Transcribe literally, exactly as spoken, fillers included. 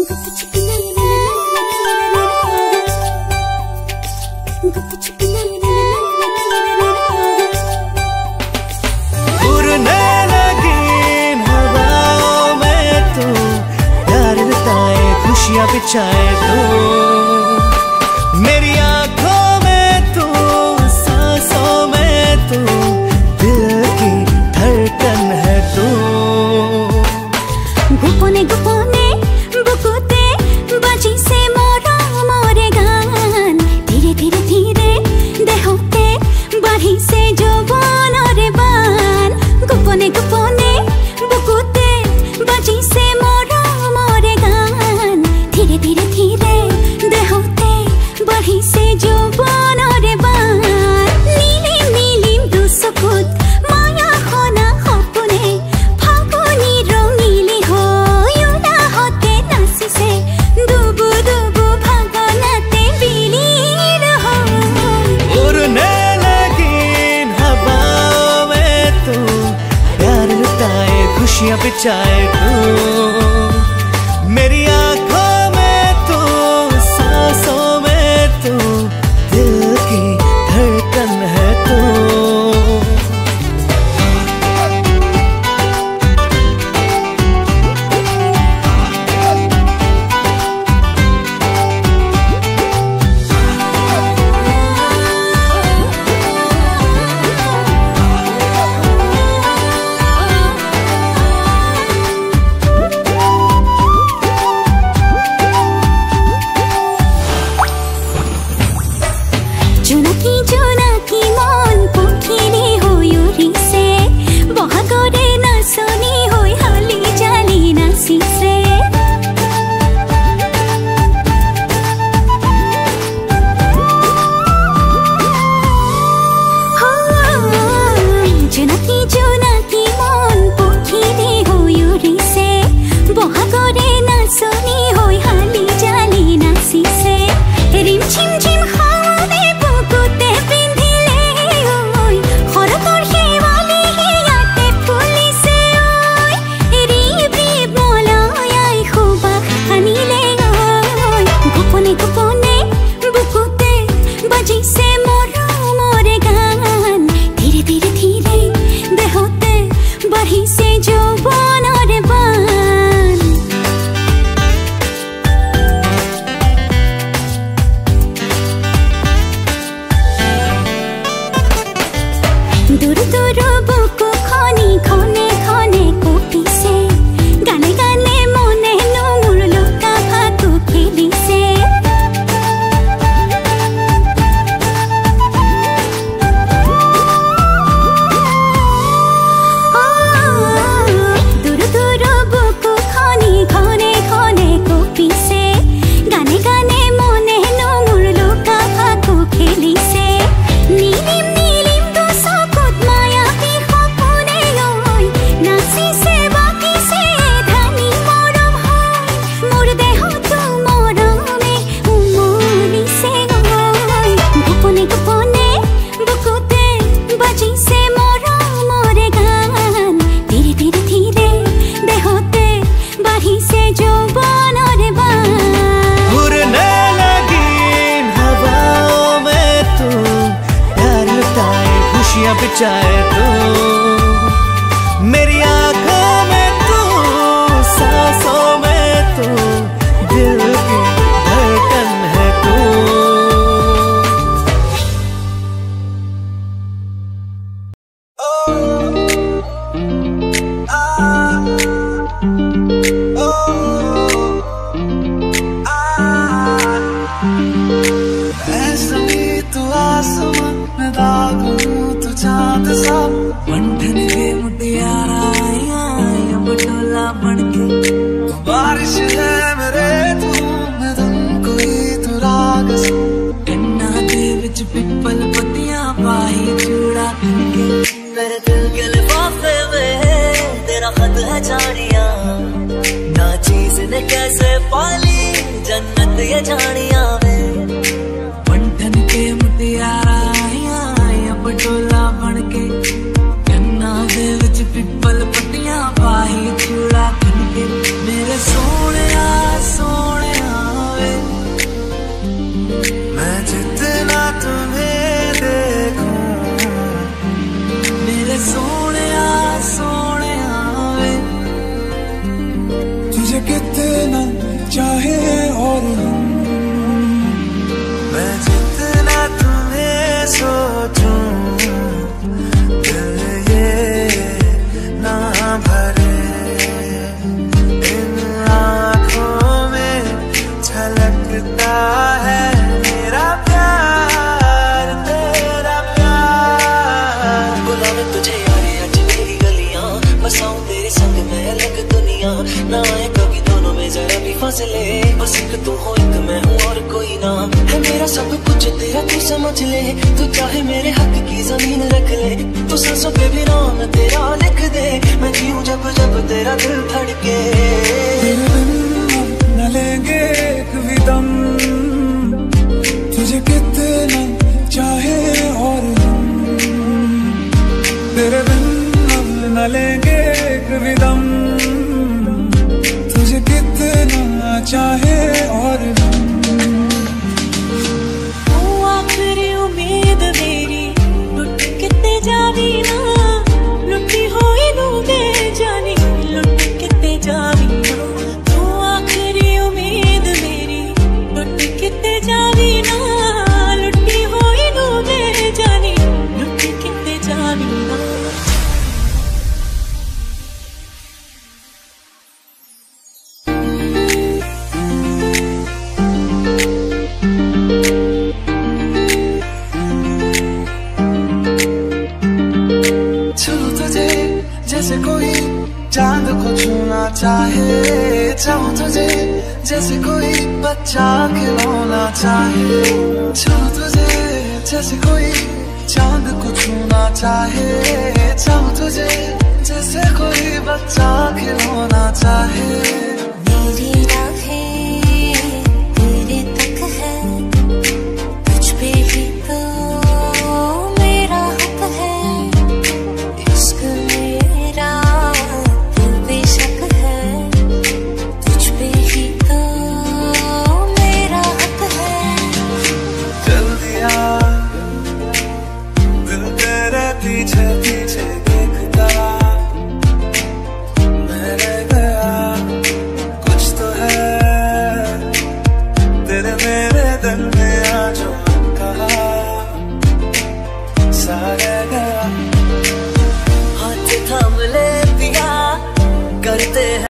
उड़ने लगी हवाओं में तू, प्यार लुटाए खुशियाँ बिछाए तू, मेरी आँखों में तू, सांसों में तू, दिल की धड़कन है तू। गोपने गोपने बुकुते बाजी से मोरा मोरे गान, धीरे धीरे धीरे देहोते बाढ़ी से जो बोन रे बान। गोपने गोपने बुकुते बाजी से मोरा मोरे गान, धीरे धीरे धीरे देहोते बाढ़ी से जो बोन रे बान। नीलिम नीलिम दुसकुत माया होना होपुने, फागुनी रंगीली हो युना होते नासी से, दुबु दुबु भागनाते बिलीन हो। उड़ने लगी हवाओं में तू, प्यार लुटाए खुशियाँ बिछाए तू, मेरी आँखों में तू, सांसों में तू, दिल की धड़कन है तू। जुनाकी जुनाकी मन पोखिली हो युरी से, बहागोरे नासनी हो हाली जाली नासी से। जुनाकी जुनाकी मन पोखिली हो युरी से, बहागोरे नासनी हो हाली जाली नासी से। रिम झिम झिम हावे बुकुते पिंधिले ओय, खरतर हेवाली हियाते फुली से ओय, रिब रिब मोलाय खुबा हानिले ओय। गोपने गोपने बुकुते बाजी से मोरा मोरे गान, धीरे धीरे धीरे देहोते बाढ़ी से जो बोन रे बान। दूर दूर बुकु खनी खने खने कोपी से, गाने गाने मने नुमुर लुका भाकु खेली से। दूर दूर बुकु खनी खने खने कोपी से, गाने गाने मने नुमुर लुका भाकु खेली से। नीलिम नीलिम दुसकुत माया की होपुने ओय, नासी से बाकी से धानी मोरम होय, मोर देहो तू मोरमे उमोली से ओय। गोपने गोपने बुकुते बाजी से मोरा मोरे गान, धीरे धीरे धीरे देहोते बाढ़ी से जो बोन रे बान। उड़ने लगी हवाओं में तू, प्यार लुटाए खुशियाँ बिछाए तू, मेरी आँखों में तू, सांसों में तू, दिल की धड़कन है तू। ऐसा ही तू आसमां में दाग हूँ, तू चाँद सा बंधन के मुटियारा आया बटोला बनके। बारिश है मेरे तू मैं तुम कोई तू राग सा, कन्ना दे विच पिपल पत्तियां पाही चूड़ा करके। मेरे दिल के लिफाफे में तेरा खत है जानिया, ना चीज ने कैसे पाली जन्नत ये जानिया में। बंधन के मुटियारा आया बटोला बनके, कन्ना दे विच पिपल पत्तियां पाही चूड़ा करके। मेरे सोने सोने फासले, बस एक तू हो एक मैं हूँ और कोई ना है मेरा सब कुछ तेरा तू समझ ले। तू चाहे मेरे हक की जमीन रख ले, तू सांसों पे भी नाम तेरा लिख दे, मैं जीऊं जब जब तेरा दिल धड़के। तेरे बिन न लेंगे एक भी दम, तुझे कितना चाहे और हम, तेरे बिन न लेंगे एक भी दम, तुझे कितना चाहे और हम। ओ आखिरी उम्मीद मेरी लुट किते जावी ना, लुटी होई नू दे जानी, लुट किते जावी ना। ओ आखिरी उम्मीद मेरी लुट किते जावी ना, लुटी होई नू दे जानी, लुट किते जावी ना। जैसे कोई चांद को छूना चाहे, चाहूं तुझे जैसे कोई बच्चा खिलौना चाहे। चाहूं तुझे जैसे कोई चांद को छूना चाहे, चाहूं तुझे जैसे कोई बच्चा खिलौना चाहे। मेरी राहें तेरे तक है, तुझ पे ही तो मेरा हक है, इश्क मेरा दिल बेशक है, तुझ पे ही तो मेरा हक है। जल्दी आ दिल तेरे पीछे पीछे देखता, मैं रह गया कुछ तो है तेरे मेरे दिल में आ जो कहा सा रह गया। हाथ थाम ले पिया करते हैं